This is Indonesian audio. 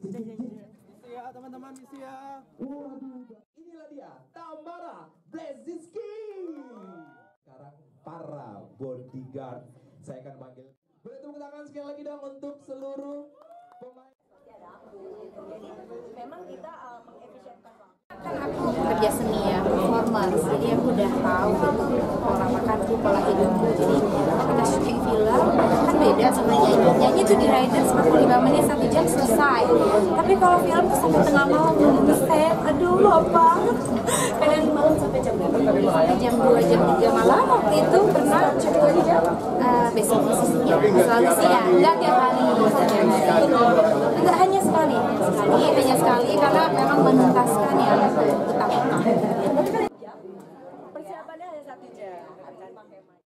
Isi ya teman-teman, isi ya. Waduh, inilah dia Tamara Blazinski. Sekarang para bodyguard, saya akan panggil. Boleh tepuk tangan sekali lagi dong untuk seluruh pemain. Jadi memang kita mengefisienkan waktu. Kan aku kerja seni ya, performance, jadi aku udah tahu pola makanku, pola hidupku. Jadi kalau kita syuting film kan beda sama nyanyi. Nyanyi tuh di rider 45 menit 1 jam selesai. Tapi kalau film tuh sampai tengah malam belum set. Aduh, apa? Kadang malam sampai jam 2, jam 3 malam. Waktu itu pernah besok ya, selalu sih ya, enggak tiap hari. Enggak hanya sekali karena memang menuntaskan yang utama. Persiapannya hanya 1 jam.